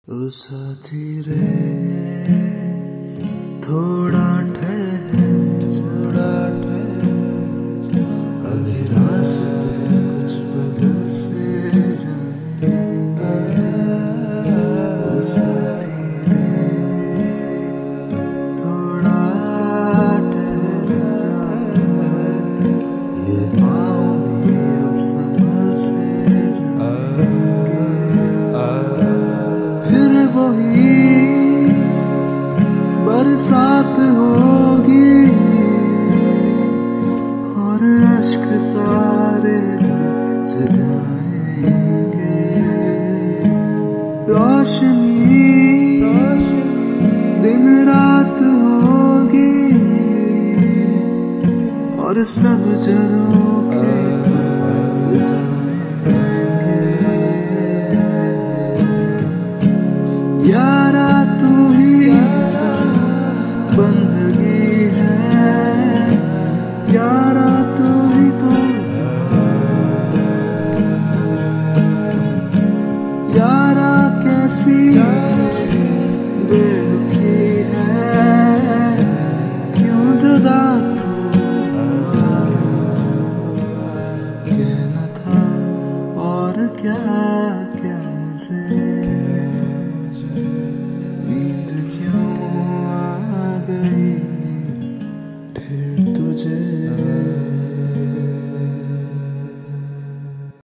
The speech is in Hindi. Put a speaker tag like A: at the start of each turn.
A: ओ साथी रे थोड़ा ठहर अभी रास्ते कुछ बदल से जाएंगे। ओ साथी रे थोड़ा ठहर जा, ये पाँव भी अब संभल से जाएंगे। फिर वही बरसात होगी और अश्क सारे दिल से जाएंगे। रोशनी दिन रात होगी और सब झरोखे से जाएंगे। यारा तू ही बन